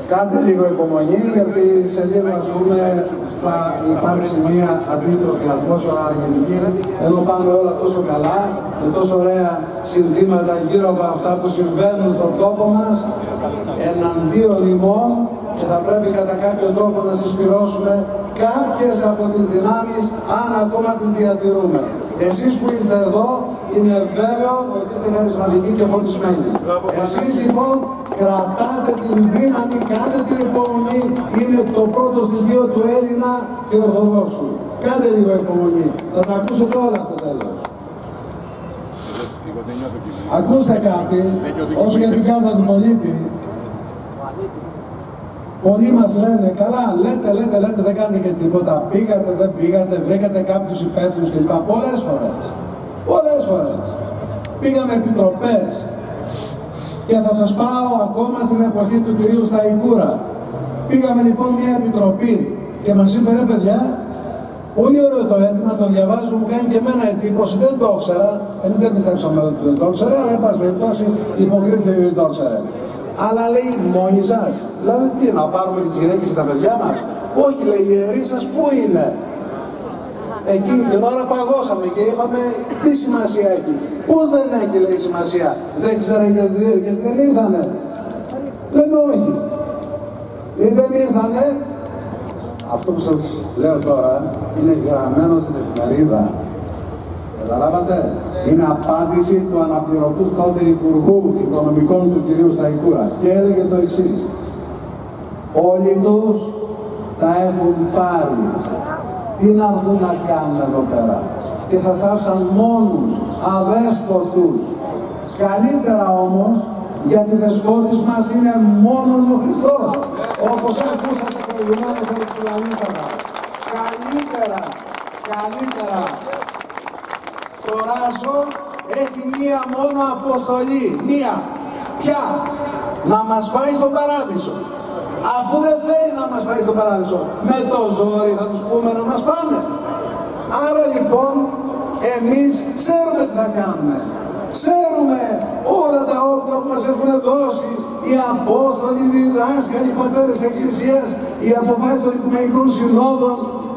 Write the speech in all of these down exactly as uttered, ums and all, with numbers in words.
Κάντε λίγο υπομονή, γιατί σε λίγο, ας πούμε, θα υπάρξει μία αντίστροφη ατμόσφαιρα αργεντική. Ενώ πάμε όλα τόσο καλά, με τόσο ωραία συνθήματα γύρω από αυτά που συμβαίνουν στον τόπο μας, εναντίον ημών, και θα πρέπει κατά κάποιο τρόπο να συσπυρώσουμε κάποιες από τις δυνάμεις, αν ακόμα τις διατηρούμε. Εσείς που είστε εδώ, είναι βέβαιο ότι είστε χαρισματικοί και φωτισμένοι. Εσείς λοιπόν κρατάτε την δύναμη, κάντε την υπομονή, είναι το πρώτο στοιχείο του Έλληνα και Ορθοδόξου. Κάντε λίγο υπομονή, θα τα ακούσετε όλα στο τέλος. Ακούστε κάτι, όσο για την κάρτα του πολίτη. Πολλοί μας λένε, καλά, λέτε, λέτε, λέτε, δεν κάνετε και τίποτα, πήγατε, δεν πήγατε, βρήκατε κάποιους υπεύθυνους κλπ. Πολλές φορές, πολλές φορές. Πήγαμε επιτροπές και θα σας πάω ακόμα στην εποχή του κυρίου Σταϊκούρα. Πήγαμε λοιπόν μια επιτροπή και μας είπε, ρε παιδιά, πολύ ωραίο το έτοιμα, το διαβάζω, μου κάνει και εμένα εντύπωση, δεν το ήξερα, εμείς δεν πιστέψαμε ότι δεν το ήξερα, αλλά εν πάση περιπτώσει υποκρίθηκε ότι δεν το ήξερα. Αλλά λέει, μόνοι σας, δηλαδή τι, να πάρουμε τις γυναίκες και τα παιδιά μας? Όχι, λέει, οι ιερείς σας πού είναι? Εκείνη την ώρα παγώσαμε και είπαμε, τι σημασία έχει? Πώς δεν έχει, λέει, σημασία? Δεν ξέρετε γιατί, γιατί δεν ήρθανε? Λέμε όχι. Ή δεν ήρθανε? Αυτό που σας λέω τώρα είναι γραμμένο στην εφημερίδα. Καταλάβατε? Είναι απάντηση του αναπληρωτού τότε Υπουργού Οικονομικών του κυρίου Σταϊκούρα. Και έλεγε το εξής. Όλοι τους τα έχουν πάρει. Τι να δουν να κάνουν εδώ πέρα? Και σας άφησαν μόνους, αδέσποτους. Καλύτερα όμως, γιατί δεσπότης μας είναι μόνον ο Χριστός. Όπως ακούσατε προηγουμένως από τους Λανίσατα. Καλύτερα, καλύτερα. Το Ράσο έχει μία μόνο αποστολή. Μία. Ποια? Να μας πάει στον παράδεισο. Αφού δεν θέλει να μας πάει στον παράδεισο, με το ζόρι θα τους πούμε να μας πάνε. Άρα λοιπόν, εμείς ξέρουμε τι θα κάνουμε. Ξέρουμε όλα τα όπλα που μας έχουν δώσει οι Απόστολοι, οι διδάσκαλοι, οι πατέρες της Εκκλησίας, οι αποφάσεις των Οικουμενικών Συνόδων.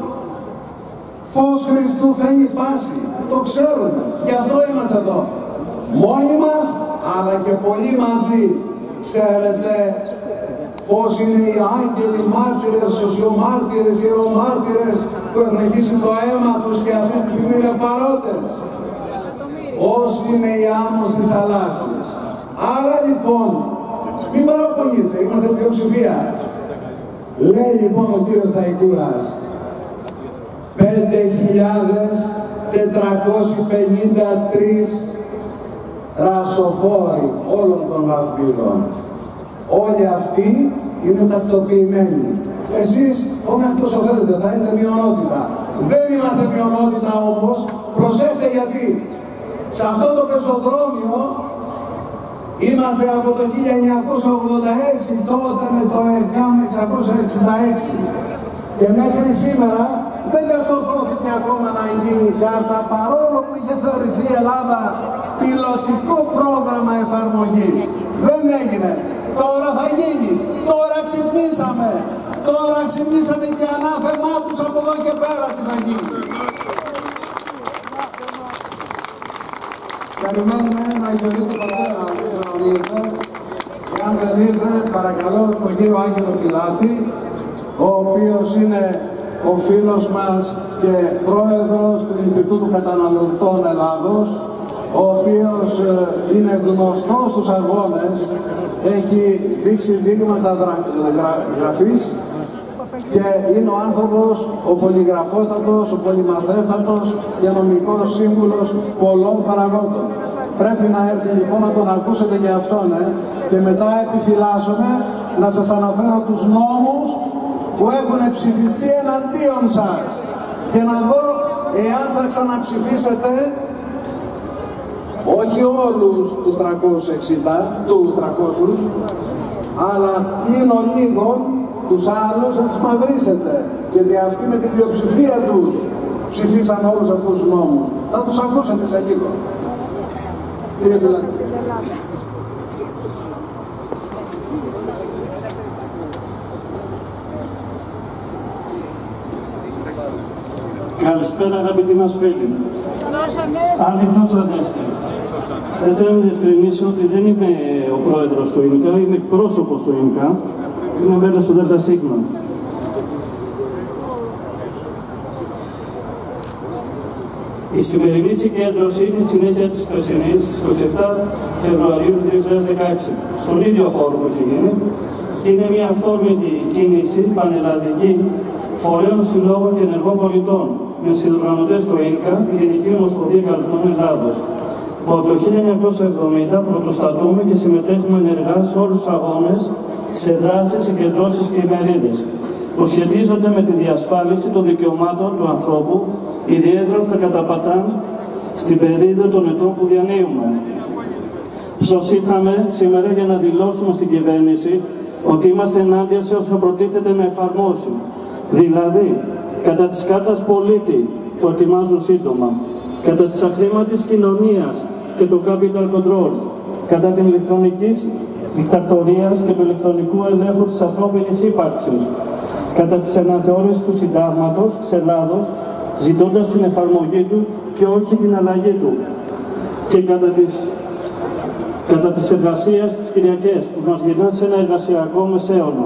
Φως Χριστού φαίνει πάση. Το ξέρουμε. Γι' αυτό είμαστε εδώ. Μόνοι μας, αλλά και πολλοί μαζί. Ξέρετε πώς είναι οι άγγελοι μάρτυρες, σωσιομάρτυρες, ιερομάρτυρες που έχουν χύσει το αίμα τους και αυτή τη στιγμή είναι παρόντες. Όσοι είναι οι άμμος της θαλάσσης. Άρα λοιπόν, μην παραπονείστε, είμαστε πλειοψηφία. Λέει λοιπόν ο κύριος Σταϊκούρας, πέντε χιλιάδες τετρακόσιοι πενήντα τρεις ρασοφόροι όλων των βαθμίδων. Όλοι αυτοί είναι τακτοποιημένοι. Εσείς, όχι όσο θέλετε, θα είστε μειονότητα. Δεν είμαστε μειονότητα όμως, προσέχτε γιατί. Σε αυτό το πεζοδρόμιο είμαστε από το χίλια εννιακόσια ογδόντα έξι, τότε με το ΕΚΑΜ εξακόσια εξήντα έξι. Και μέχρι σήμερα δεν κατορθώθηκε ακόμα να γίνει η κάρτα, παρόλο που είχε θεωρηθεί η Ελλάδα πιλωτικό πρόγραμμα εφαρμογής. Δεν έγινε. Τώρα θα γίνει. Τώρα ξυπνήσαμε. Τώρα ξυπνήσαμε και ανάθεμά τους από εδώ και πέρα τι θα γίνει. Περιμένουμε ένα γιορί του πατέρα, δεν ξέρω αν ήρθε. Εάν δεν ήρθε, παρακαλώ τον κύριο Άγγελο Πιλάτη, ο οποίος είναι ο φίλος μας και πρόεδρος του Ινστιτούτου Καταναλωτών Ελλάδος, ο οποίος είναι γνωστός στους αγώνες, έχει δείξει δείγματα γραφής και είναι ο άνθρωπος, ο πολυγραφότατος, ο πολυμαθέστατος και νομικός σύμβουλος πολλών παραγόντων. Πρέπει να έρθει λοιπόν να τον ακούσετε και αυτόν, ε? Και μετά επιφυλάσσομαι να σας αναφέρω τους νόμους που έχουν ψηφιστεί εναντίον σας και να δω εάν θα ξαναψηφίσετε όχι όλους τους τριακόσιους εξήντα, τους τριακόσιους, αλλά πλήνω λίγο τους άλλους να τους μαυρίσετε, γιατί αυτοί με την πλειοψηφία τους ψηφίσαν όλους αυτούς τους νόμους. Θα τους ακούσετε σε λίγο. Κύριε Πιλάτη. Καλησπέρα αγαπητοί μας φίλοι. Αληθώς Ανέστη. Δεν θέλω να διευκρινίσω ότι δεν είμαι ο πρόεδρος του ΙΝΚΑ, είμαι εκπρόσωπος του ΙΝΚΑ. Είμαι μέλος του ΔΣ. Η σημερινή συγκέντρωση είναι η συνέχεια της περσινής, εικοστή εβδόμη Φεβρουαρίου δύο χιλιάδες δεκαέξι, στον ίδιο χώρο που έχει γίνει, και είναι μια αυθόρμητη κίνηση πανελλαδική φορέων, συλλόγων και ενεργών πολιτών, με συνοργανωτές του ΙΝΚΑ, τη Γενική Ομοσπονδία Καλλιτεχνών Ελλάδος, που από το χίλια εννιακόσια εβδομήντα πρωτοστατούμε και συμμετέχουμε ενεργά σε όλους τους αγώνες, σε δράσεις, συγκεντρώσεις και ημερίδες, που σχετίζονται με τη διασφάλιση των δικαιωμάτων του ανθρώπου, ιδιαίτερα που τα καταπατάν στην περίοδο των ετών που διανύουμε. Ψως ήρθαμε σήμερα για να δηλώσουμε στην κυβέρνηση ότι είμαστε ενάντια σε όσα προτίθεται να εφαρμόσει. Δηλαδή, κατά της κάρτας πολίτη που ετοιμάζουν σύντομα, κατά της αχρήματης κοινωνίας και το capital controls, κατά την ηλεκτρονικής δικτατορίας και του ηλεκτρονικού ελέγχου της ανθρώπινης ύπαρξης, κατά της αναθεώρησης του συντάγματος της Ελλάδος, ζητώντας την εφαρμογή του και όχι την αλλαγή του, και κατά της, κατά της εργασίας της Κυριακές, που μας γυρνά σε ένα εργασιακό μεσαίωνα.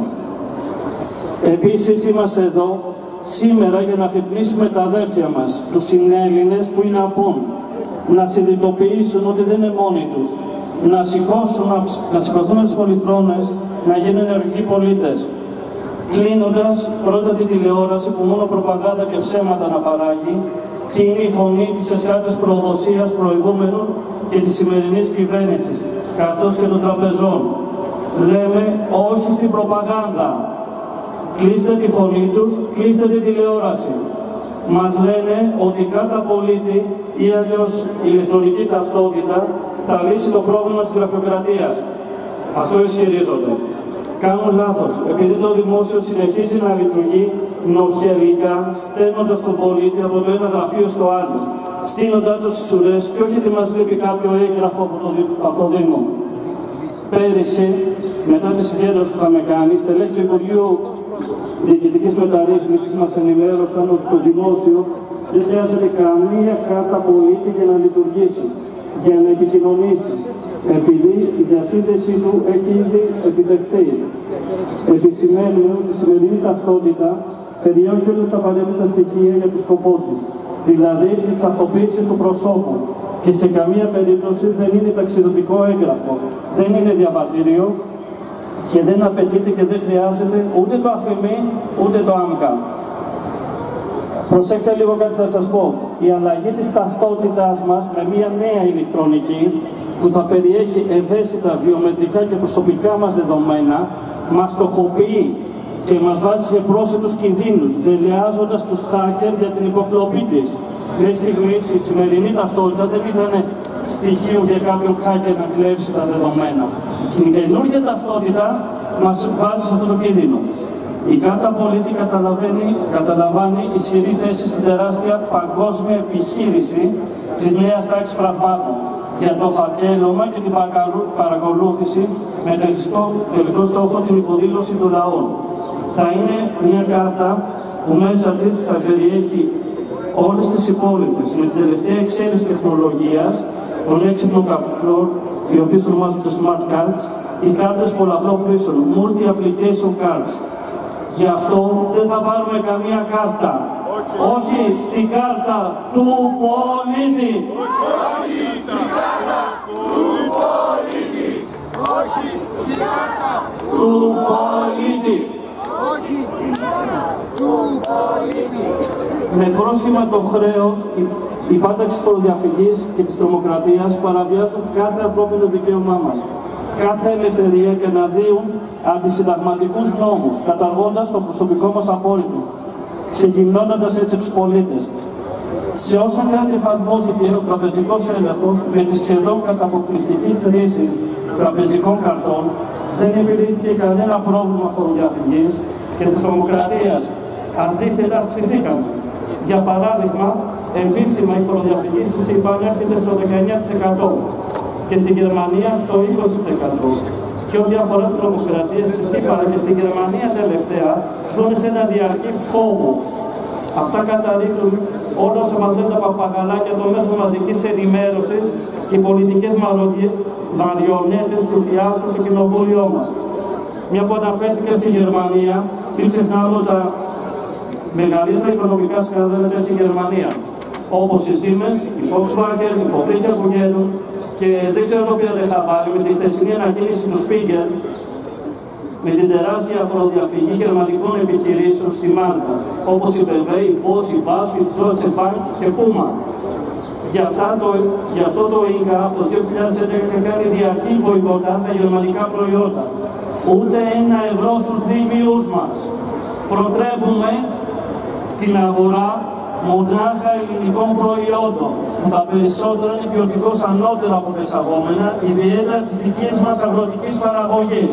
Επίσης είμαστε εδώ σήμερα για να αφυπνίσουμε τα αδέρφια μας, τους συνέλληνες που είναι απόν, να συνειδητοποιήσουν ότι δεν είναι μόνοι τους, να, σηκώσουν, να σηκωθούν στις πολυθρόνες, να γίνουν ενεργοί πολίτες. Κλείνοντας, πρώτα την τηλεόραση που μόνο προπαγάνδα και ψέματα να παράγει, και είναι η φωνή της εσχάτης προδοσίας προηγούμενων και της σημερινής κυβέρνησης, καθώς και των τραπεζών. Λέμε όχι στην προπαγάνδα. Κλείστε τη φωνή τους, κλείστε την τηλεόραση. Μας λένε ότι η κάρτα πολίτη ή αλλιώς η ηλεκτρονική ταυτότητα θα λύσει το πρόβλημα της γραφειοκρατίας. Αυτό ισχυρίζονται. Κάνουν λάθος, επειδή το δημόσιο συνεχίζει να λειτουργεί νοχελικά, στέλνοντας τον πολίτη από το ένα γραφείο στο άλλο, στείνοντάς τους στις ουρές και όχι ότι μας λείπει κάποιο έγγραφο από το, από το Δήμο. Πέρυσι, μετά τη συγκέντρωση που είχαμε κάνει, στελέχη του Υπουργείου Διοικητικής Μεταρρύθμισης μας ενημέρωσαν ότι το δημόσιο δεν χρειάζεται καμία κάρτα πολίτη για να λειτουργήσει, για να επικοινωνήσει, επειδή η διασύνδεσή του έχει ήδη επιτευχθεί. Επισημαίνουμε ότι η σημερινή ταυτότητα περιέχει όλα τα απαραίτητα στοιχεία για το σκοπό της, δηλαδή τη ταυτοποίηση του προσώπου, και σε καμία περίπτωση δεν είναι ταξιδιωτικό έγγραφο, δεν είναι διαβατήριο και δεν απαιτείται και δεν χρειάζεται ούτε το αφημί ούτε το άμκα. Προσέξτε λίγο κάτι θα σας πω. Η αλλαγή της ταυτότητάς μας με μια νέα ηλεκτρονική που θα περιέχει ευαίσθητα βιομετρικά και προσωπικά μας δεδομένα μας στοχοποιεί και μας βάζει σε πρόσθετους κινδύνους, δελεάζοντας τους hacker για την υποκλοπή της. Μέχρι στιγμής η σημερινή ταυτότητα δεν ήταν στοιχείο για κάποιον hacker να κλέψει τα δεδομένα. Η καινούργια ταυτότητα μας βάζει σε αυτό το κίνδυνο. Η κάρτα πολίτη καταλαμβάνει ισχυρή θέση στην τεράστια παγκόσμια επιχείρηση της νέας τάξης πραγμάτων για το φακέλωμα και την παρακολούθηση με τελικό στόχο την υποδήλωση των λαών. Θα είναι μια κάρτα που μέσα της θα περιέχει όλες τις υπόλοιπες με την τελευταία εξέλιξη τεχνολογίας, των έξυπνων καπλών, οι οποίες ονομάζονται smart cards, οι κάρτες πολλαπλών χρήσεων, multi-application cards. Γι' αυτό δεν θα πάρουμε καμία κάρτα. Όχι, Όχι στην κάρτα του πολίτη. Όχι στην κάρτα του πολίτη. Όχι στην κάρτα του πολίτη. Όχι στην κάρτα του πολίτη. Με πρόσχημα το χρέος, η πάταξη φοροδιαφυγής και της τρομοκρατίας παραβιάζουν κάθε ανθρώπινο δικαίωμά μας, κάθε ελευθερία και αναδύουν αντισυνταγματικούς νόμους, καταργώντας το προσωπικό μας απόρριτο, συγκυμνώνοντας έτσι τους πολίτες. Σε όσα κράτη εφαρμόζεται ο τραπεζικός έλεγχος με τη σχεδόν καταποκλειστική χρήση τραπεζικών καρτών, δεν επιλύθηκε κανένα πρόβλημα φοροδιαφυγής και της τρομοκρατίας. Αντίθετα, αυξηθήκαν. Για παράδειγμα, επίσημα η φοροδιαφυγή στη ΣΥΠΑ έρχεται στο δεκαεννιά τοις εκατό και στη Γερμανία στο είκοσι τοις εκατό. Και ό,τι αφορά την τρομοκρατία στη ΣΥΠΑ και στη Γερμανία τελευταία, ζουν σε ένα διαρκή φόβο. Αυτά καταρρίπτουν όλα όσα μας λένε τα παπαγαλάκια των μέσων μαζικής ενημέρωσης και οι πολιτικές μαριονέτες του θειάσου στο κοινοβούλιο μας. Μια που αναφέρθηκε στη Γερμανία, μην ξεχνάμε ότι τα μεγαλύτερα οικονομικά σκάνδαλα στη Γερμανία. Όπως η Siemens, η Volkswagen, η υποτρέχεια που γίνουν και δεν ξέρω το πήρατε χαμπάρι με τη χθεσινή ανακοίνηση του Spiegel με την τεράστια φοροδιαφυγή γερμανικών επιχειρήσεων στη Μάλτα, όπως η μπι εμ ντάμπλιου, η Bosch, η μπι έι ες, η Deutsche Bank και Puma. Γι' αυτό, γι αυτό το ΙΓΑ από το δύο χιλιάδες έντεκα κάνει διαρκή μποϊκοτά στα γερμανικά προϊόντα. Ούτε ένα ευρώ στους δήμιους μας. Προτρέπουμε την αγορά μονάχα ελληνικών προϊόντων, που τα περισσότερα είναι ποιοτικώς ανώτερα από τα εισαγόμενα, ιδιαίτερα της δικής μας αγροτικής παραγωγής.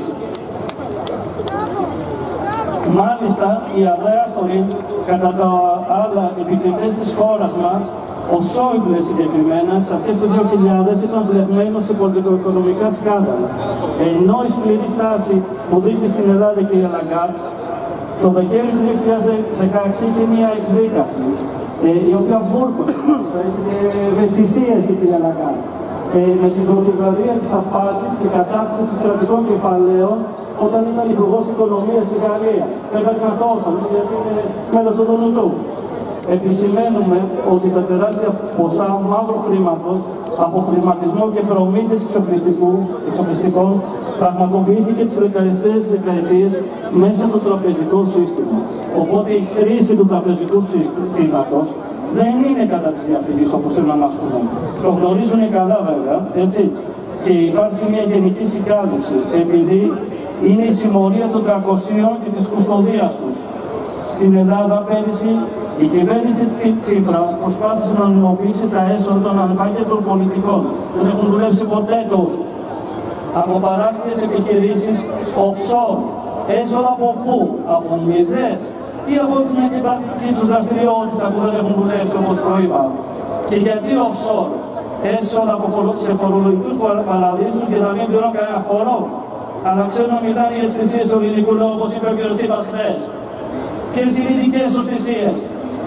Μάλιστα, οι αδιάφοροι κατά τα άλλα επικριτές της χώρας μας, ο Σόιμπλε συγκεκριμένα, στις αρχές του δύο χιλιάδες ήταν μπλεγμένος σε πολιτικο-οικονομικά σκάνδαλα. Ενώ η σκληρή στάση που δείχνει στην Ελλάδα και η Λαγκάρντ, το Δεκέμβριο του δύο χιλιάδες δεκαέξι είχε μια εκδίκαση, ε, η οποία βούρκωσε, είχε ευαισθησίες η κυρία Λαγκάρντ, ε, με την πρωτοβουλία της απάτης και κατάκτησης κρατικών κεφαλαίων όταν ήταν υπουργός οικονομίας της Γαλλίας. Πρέπει να δώσουμε, γιατί είναι μέλος του Δουνουτού. Επισημαίνουμε ότι τα τεράστια ποσά μαύρου χρήματος από χρηματισμό και προμήθειες εξοπλιστικών πραγματοποιήθηκε τις τελευταίες δεκαετίες μέσα στο τραπεζικό σύστημα. Οπότε η χρήση του τραπεζικού συστήματος δεν είναι κατά της διαφυγής, όπως θέλουν να μας πούνε. Το γνωρίζουν καλά βέβαια, έτσι. Και υπάρχει μια γενική συγκάλυψη, επειδή είναι η συμμορία των τριακοσίων και της κουστοδίας τους. Στην Ελλάδα πέρυσι η κυβέρνηση Τσίπρα προσπάθησε να νομιμοποιήσει τα έσοδα των ανεπάγγελτων πολιτικών. Δεν έχουν δουλέψει ποτέ τόσο. Από παράκτιες επιχειρήσεις offshore. Έσοδα από πού? Από μιζές ή από την κυβερνητική τους δραστηριότητα που δεν έχουν δουλέψει όπως προείπα. Και γιατί offshore? Έσοδα από σε φορολογικούς παραδείσους για να μην πληρώνουν κανένα φορό. Αλλά ξέρω να μιλάνε οι ευθυσίες του ελληνικού λόγου, όπως είπε ο κ. Τσίπρας χθες. Ποιες είναι οι δικές τους θυσίες?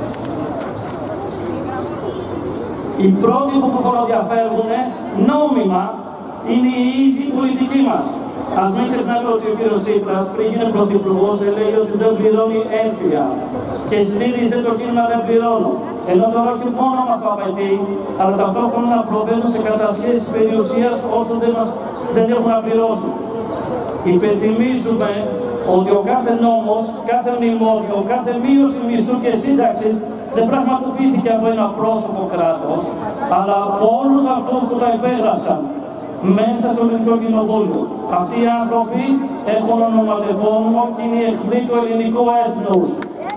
Οι πρώτοι που φοροδιαφεύγουν νόμιμα είναι οι ίδιοι πολιτικοί μας. Ας μην ξεχνάμε ότι ο κ. Τσίπρας πριν γίνει πρωθυπουργός έλεγε ότι δεν πληρώνει έμφυα και στήριζε το κίνημα δεν πληρώνω. Ενώ τώρα όχι μόνο μας το απαιτεί, αλλά ταυτόχρονα να προβαίνουν σε κατασχέσεις περιουσίας όσο δεν, μας, δεν έχουν να πληρώσουν. Υπενθυμίζουμε ότι ο κάθε νόμος, κάθε μνημόνιο, κάθε μείωση μισθού και σύνταξης δεν πραγματοποιήθηκε από ένα πρόσωπο κράτος, αλλά από όλους αυτούς που τα υπέγραψαν μέσα στο ελληνικό κοινοβούλιο. Αυτοί οι άνθρωποι έχουν ονοματεπώνυμο και είναι οι εχθροί του ελληνικού έθνους.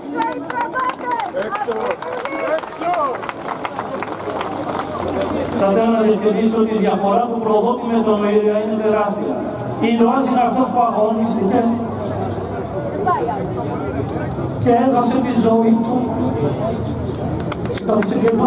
Θα θέλω να διευκρινίσω ότι η διαφορά του προδότη με τον Μερία είναι τεράστια. Η ΛΟΑΣ είναι αυτός που αγωνίστηκε και έδωσε τη ζωή του στον συγκεκριμένο.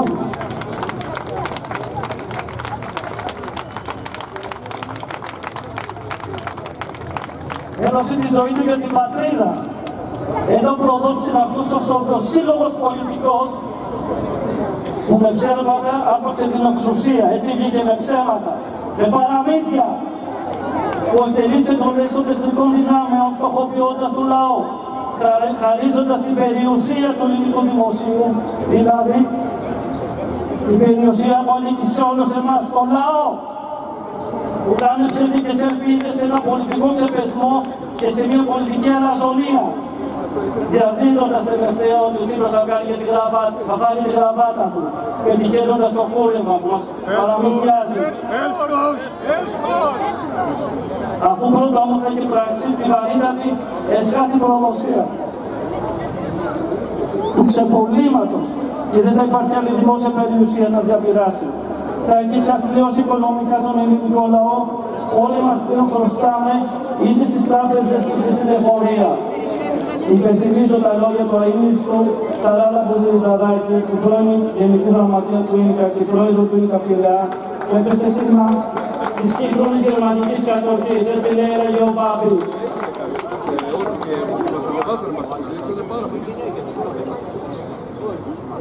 Έδωσε τη ζωή του για την πατρίδα. Ενώ προδότησε αυτός ο σορδοσύλλογος πολιτικός που με ψέματα άπαξε την εξουσία, έτσι βγήκε με ψέματα, με παραμύθια, που εκτελήσε τον μέσο των εχθρικών δυνάμεων, φτωχοποιώντας τον λαό, χαρίζοντας την περιουσία του ελληνικού δημοσίου, δηλαδή την περιουσία που ανήκει σε όλους εμάς, τον λαό, που κάνουν ψεύτικες ελπίδες σε ένα πολιτικό ξεπεσμό και σε μια πολιτική αλαζονία, διαδίδοντας τελευταία ότι ο Τσίπρας θα κάνει τη γραβάτα, θα βάλει τη γραβάτα του και τυχαίνοντας το κούρεμα που μας παραμυθιάζει. Αφού πρώτα όμως θα έχει πράξει τη βαρύτατη εσχάτη προδοσία του ξεπολύματος και δεν θα υπάρχει άλλη δημόσια περιουσία να διαπειράσει. Θα έχει εξαθλιώσει οικονομικά τον ελληνικό λαό, όλοι μας πλέον χρωστάμε είτε στις τράπεζες είτε στην εφορία. Υπενθυμίζω τα λόγια του αείμνηστου Ταράλα Ποδηληταράκη, του πρώην Γενικού Γραμματέα του ΙΝΚΑ και πρόεδρου του ΙΝΚΑ Πειραιά, που έπεσε θύμα της σύγχρονης γερμανικής κατοχής, έτσι λέγεται ο Μπάμπης.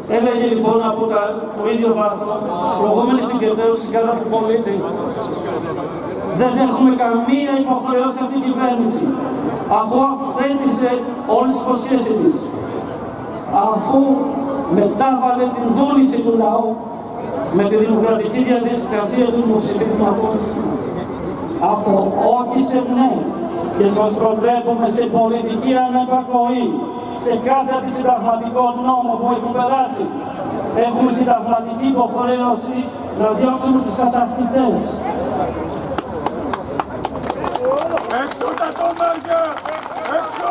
Έλεγε λοιπόν από τα, το ίδιο βάθρο, στις προηγούμενες συγκεντρώσεις κατά του πολίτη, δεν έχουμε καμία υποχρεώση αυτή την κυβέρνηση, αφού αυθέντησε όλες τις υποσχέσεις της, αφού μετάβαλε την βούληση του λαού με τη δημοκρατική διαδικασία του δημοψηφίσματος από όχι σε ναι και σας προτρέπουμε σε πολιτική ανεπακοή σε κάθε αντισυνταγματικό νόμο που έχουν περάσει. Έχουμε συνταγματική υποχρέωση να διώξουμε τους κατακτητές. Έξω τα κομμάτια! Έξω!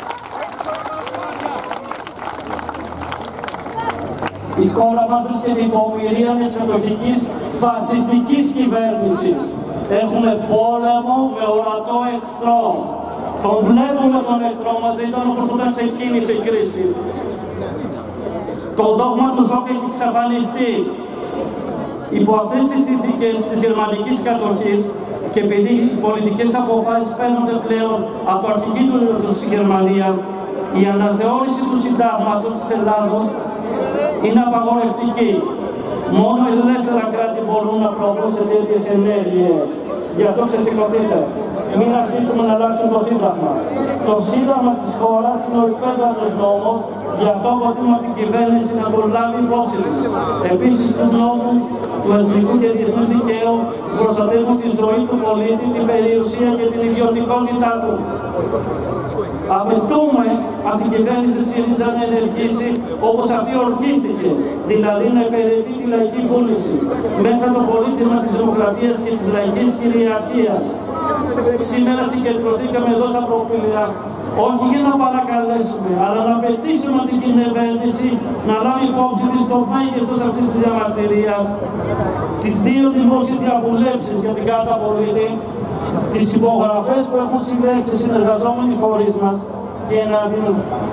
Η χώρα μας βρίσκεται υπό ομοιρία μιας κατοχικής φασιστικής κυβέρνησης. Έχουμε πόλεμο με ορατό εχθρό. Τον βλέπουμε τον εχθρό μας, δεν ήταν όπως όταν ξεκίνησε η κρίση. Το δόγμα του Ζόκ έχει εξαφανιστεί. Υπό αυτές τις συνθήκες της γερμανικής κατοχής και επειδή οι πολιτικές αποφάσεις παίρνονται πλέον από αρχική του στη Γερμανία, η αναθεώρηση του συντάγματος της Ελλάδος είναι απαγορευτική. Μόνο ελεύθερα κράτη μπορούν να προβούν σε τέτοιες ενέργειες. Γι' αυτό ξεσηκωθείτε. Μην αρχίσουμε να αλλάξουμε το Σύνταγμα. Το Σύνταγμα της χώρας είναι ο υπέρβατος νόμος, γι' αυτό αποτείνουμε την κυβέρνηση να τον λάβει υπόψη της. Επίσης, τους νόμους του εθνικού και διεθνούς δικαίου προστατεύουν τη ζωή του πολίτη, την περιουσία και την ιδιωτικότητά του. Απαιτούμε από την κυβέρνηση ΣΥΡΙΖΑ να ενεργήσει όπως αυτή ορκίστηκε, δηλαδή να υπηρετεί τη λαϊκή βούληση μέσα από το πολίτημα της δημοκρατίας και της λαϊκής κυριαρχίας. Σήμερα συγκεντρωθήκαμε εδώ στα Προπήλαια όχι για να παρακαλέσουμε, αλλά να πετύσουμε την κυβέρνηση να λάβει υπόψη της το μέγεθος αυτής της διαμαρτυρίας, τις δύο δημόσιες διαβουλεύσεις για την κάρτα πολίτη, τις υπογραφές που έχουν συλλέξει συνεργαζόμενοι φορείς μας και να την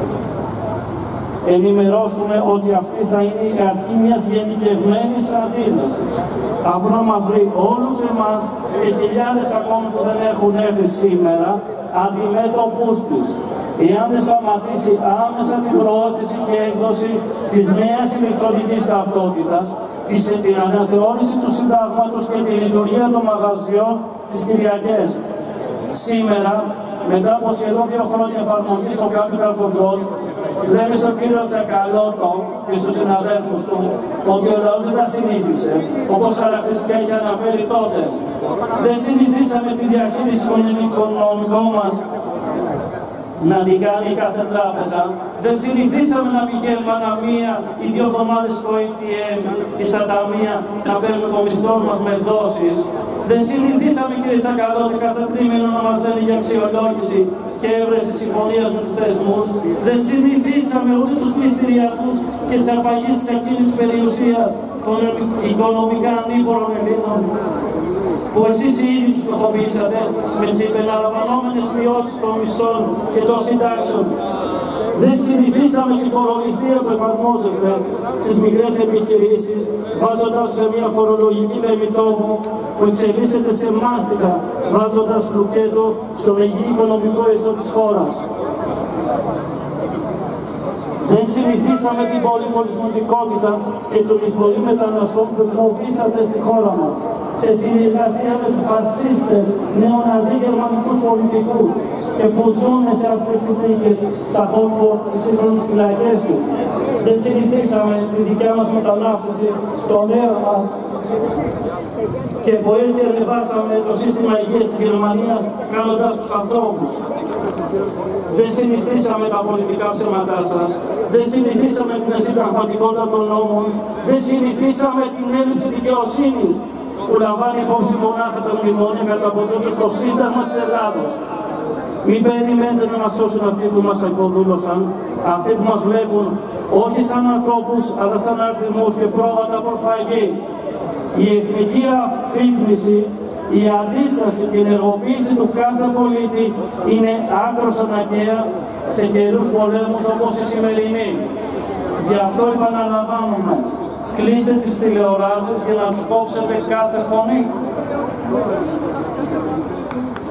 ενημερώσουμε ότι αυτή θα είναι η αρχή μιας γενικευμένης αντίδρασης. Αφού να μας βρει όλους εμάς και χιλιάδες ακόμη που δεν έχουν έρθει σήμερα αντιμέτωπους της. Εάν δεν σταματήσει άμεσα την προώθηση και έκδοση της νέας ηλεκτρονικής ταυτότητας, την αναθεώρηση του συντάγματος και τη λειτουργία των μαγαζιών τις Κυριακές. Σήμερα, μετά από σχεδόν δύο χρόνια εφαρμογής στο Capital Controls, λέμε στον κύριο Τσακαλώτο και στους συναδέλφους του ότι ο λαός δεν τα συνήθισε, όπως χαρακτηριστικά είχε αναφέρει τότε. Δεν συνηθίσαμε τη διαχείριση των οικονομικών μας να την κάνει κάθε τράπεζα. Δεν συνηθίσαμε να πηγαίνουμε ανά μία ή δύο εβδομάδες στο έι τι εμ ή στα ταμεία να παίρνουμε το μισθό μας με δόσεις. Δεν συνηθίσαμε, κύριε Τσακαλώτη, κάθε τρίμηνο να μας λένε για αξιολόγηση και έβρεση συμφωνίας με τους θεσμούς. Δεν συνηθίσαμε ούτε τους πληστηριασμούς και τις αρπαγές της ακίνητης περιουσίας των οικονομικά ανήπορων Ελλήνων, που εσείς οι ίδιοι τους προχωρήσατε με τις υπεραλαμβανόμενες μειώσεις των μισθών και των συντάξεων. Δεν συνηθίσαμε τη φορολιστία που εφαρμόζεται στις μικρές επιχειρήσεις, βάζοντας σε μια φορολογική λεμιτόμου που εξελίσσεται σε μάστιγα, βάζοντας λουκέτο στον υγιή οικονομικό ιστό της χώρας. Δεν συνηθίσαμε την πολυπολιτισμικότητα και τον εισβολή μεταναστών που εκμοβήσατε στη χώρα μας, σε συνεργασία με τους φασίστες νεοναζί γερμανικούς πολιτικούς και που ζουν σε αυτές τις συνθήκες στα χώρια της σύγχρονης φυλακές τους. Δεν συνηθίσαμε τη δικιά μας μετανάστευση, τον νέο μας, και που έτσι ανεβάσαμε το σύστημα υγείας στη Γερμανία κάνοντας τους ανθρώπους. Δεν συνηθίσαμε τα πολιτικά ψέματά σας, δεν συνηθίσαμε την συνταγματικότητα των νόμων, δεν συνηθίσαμε την έλλειψη δικαιοσύνης που λαμβάνει υπόψη μονάχα τα μνημόνια καταποντούνται στο Σύνταγμα της Ελλάδος. Μην περιμένετε να μας σώσουν αυτοί που μας εκποδούλωσαν, αυτοί που μας βλέπουν όχι σαν ανθρώπους αλλά σαν αριθμούς και πρόβατα προς φαγή. Η εθνική αφύπνιση, η αντίσταση και η ενεργοποίηση του κάθε πολίτη είναι άκρως αναγκαία σε καιρούς πολέμους όπως η σημερινή. Γι' αυτό επαναλαμβάνουμε, κλείστε τις τηλεοράσεις για να τους κόψετε κάθε φωνή.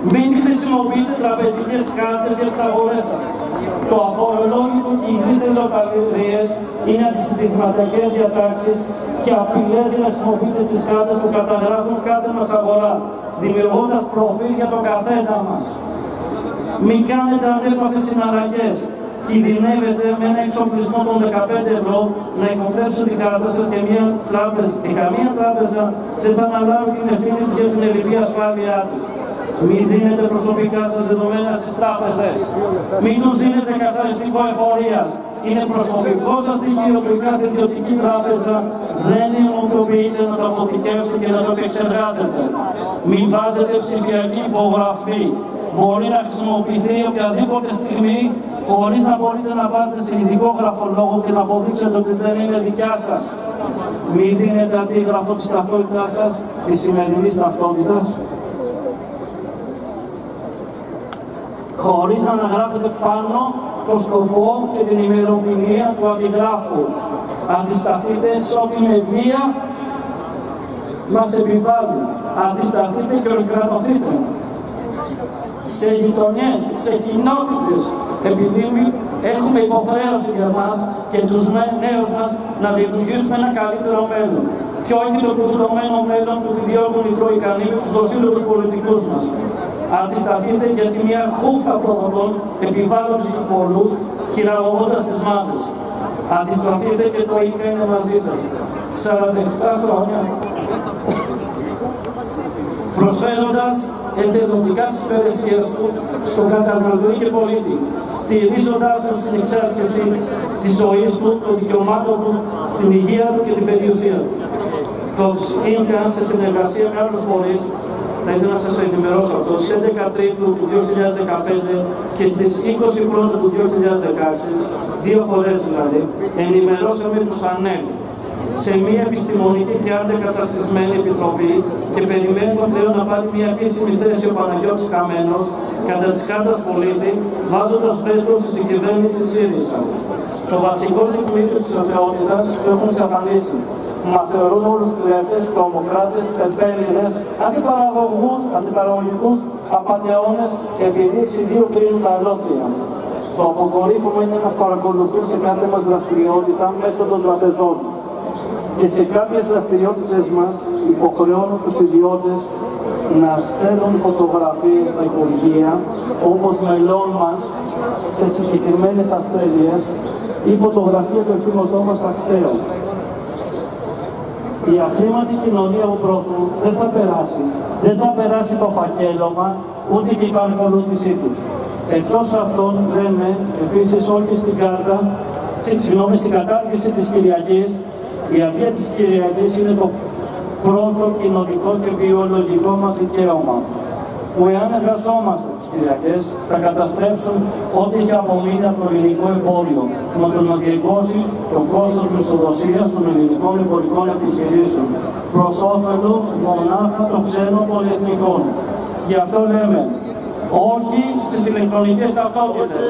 Μην χρησιμοποιείτε τραπεζικές κάρτες για τις αγορές σας. Το αφορολόγητο και οι δίθεν λογαριασίες είναι αντισυνταγματικές διατάξεις και απειλές για να χρησιμοποιείτε τις κάρτες που καταγράφουν κάθε μας αγορά, δημιουργώντας προφίλ για τον καθένα μας. Μην κάνετε ανέπαφες συναλλαγές. Κινδυνεύετε με ένα εξοπλισμό των δεκαπέντε ευρώ να υποπτεύσετε την κάρτα σας και, μια τράπεζα, και καμία τράπεζα δεν θα αναλάβει την ευθύνη της για την ελλειπή ασφάλειά της. Μην δίνετε προσωπικά σας δεδομένα στις τράπεζες. Μην τους δίνετε καθαριστικό εφορίας. Είναι προσωπικό σας στοιχείο που η κάθε ιδιωτική τράπεζα δεν νομιμοποιείται να το αποθηκεύσει και να το επεξεργάζεται. Μην βάζετε ψηφιακή υπογραφή. Μπορεί να χρησιμοποιηθεί οποιαδήποτε στιγμή χωρίς να μπορείτε να πάτε σε ειδικό γραφολόγο και να αποδείξετε ότι δεν είναι δικιά σας. Μην δίνετε αντίγραφο της ταυτότητάς σας, της σημερινής ταυτότητας, χωρίς να αναγράφετε πάνω το σκοπό και την ημερομηνία του αντιγράφου. Αντισταθείτε σε ό,τι με βία μας επιβάλλουν. Αντισταθείτε και ορκρατωθείτε. Σε γειτονιές, σε κοινότητες, επειδή έχουμε υποχρέωση για μας και τους νέους μας να δημιουργήσουμε ένα καλύτερο μέλλον. Και όχι το κουδουνωμένο μέλλον που διώκουν οι Τροϊκανοί με τους δοσίλωτους πολιτικούς μας. Αντισταθείτε γιατί μια χούφτα προδοτών επιβάλλονται στους πολλούς, χειραγωγώντας τις μάσες. Αντισταθείτε και το ΙΚΑ είναι μαζί σας. σαράντα επτά χρόνια προσφέροντας εθελοντικά τις υπηρεσίες του στον καταναλωτή και πολίτη, στηρίζοντας τον στην εξάσκηση της ζωής του, των δικαιωμάτων του, στην υγεία του και την περιουσία του. Το ΙΚΑ, σε συνεργασία με άλλους φορείς, θα ήθελα να σας ενημερώσω αυτό, στις έντεκα Τρίτου του δύο χιλιάδες δεκαπέντε και στις είκοσι Πρώτου του δύο χιλιάδες δεκαέξι, δύο φορές δηλαδή, ενημερώσαμε τους ΑΝΕΛ σε μια επιστημονική και άντε καταρτισμένη επιτροπή και περιμένουμε πλέον να πάρει μια επίσημη θέση ο Παναγιώτης Καμένος κατά της κάρτας πολίτη, βάζοντας βέτο στη κυβέρνηση ΣΥΡΙΖΑ. Το βασικό τεκμήριο της αθεότητας το έχουν εξαφανίσει. Μας θεωρούν όλους κλέφτες, τρομοκράτες, τεμπέληδες, αντιπαραγωγούς, αντιπαραγωγικούς απατεώνες, επειδή εξ' δύο κρίνουν τα αλότρια. Το αποκορύφωμα είναι να παρακολουθούν σε κάθε μας δραστηριότητα μέσω των τραπεζών. Και σε κάποιες δραστηριότητες μας υποχρεώνουν τους ιδιώτες να στέλνουν φωτογραφίες στα υπουργεία, όπως μελών μας, σε συγκεκριμένες ασθένειες ή φωτογραφία του οχήματό μας ακτέων. Η αχρήματη κοινωνία του πρόθυμου δεν θα περάσει. Δεν θα περάσει το φακέλωμα, ούτε και η παρακολούθησή τους. Εκτός αυτών, λέμε επίσης όχι στην κάρτα, συγγνώμη, στην κατάργηση της Κυριακής. Η αρχή της Κυριακής είναι το πρώτο κοινωνικό και βιολογικό μας δικαίωμα, που εάν εργαζόμαστε τις Κυριακές θα καταστρέψουν ό,τι έχει απομείνει από το ελληνικό εμπόριο, με το να διεκώσει το κόστος μισθοδοσίας των ελληνικών εμπορικών επιχειρήσεων, προς όφελος μονάχα των ξένων πολυεθνικών. Γι' αυτό λέμε, όχι στις ηλεκτρονικές ταυτότητες,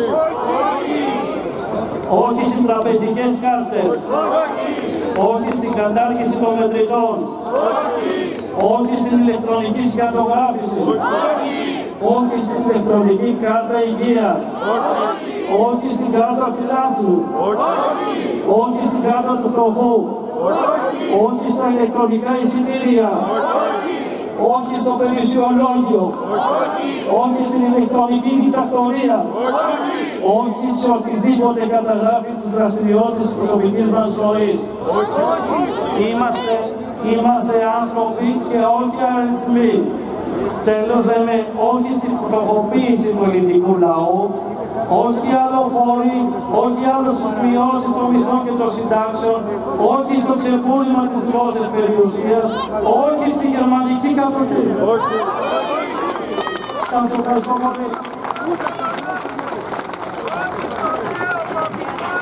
όχι στις τραπεζικές κάρτες, όχι στην κατάργηση των μετρητών, όχι στην ηλεκτρονική σκατογράφηση, όχι στην ηλεκτρονική κάρτα υγείας, όχι στην κάρτα φιλάθλου, όχι στην κάρτα του φτωχού, όχι στα ηλεκτρονικά εισιτήρια, όχι στο περιουσιολόγιο, όχι στην ηλεκτρονική διτακτορία, όχι σε οτιδήποτε καταγράφει τις δραστηριότητες της προσωπικής μας ζωής. Είμαστε, είμαστε άνθρωποι και όχι αριθμοί. Τέλος, λέμε όχι στη φτωχοποίηση του ελληνικού λαού, όχι άλλο φόροι, όχι άλλο στις μειώσεις των μισθών και των συντάξεων, όχι στο ξεπούλημα της δημόσιας περιουσίας, όχι στη γερμανική κατοχή. Σας ευχαριστώ πολύ.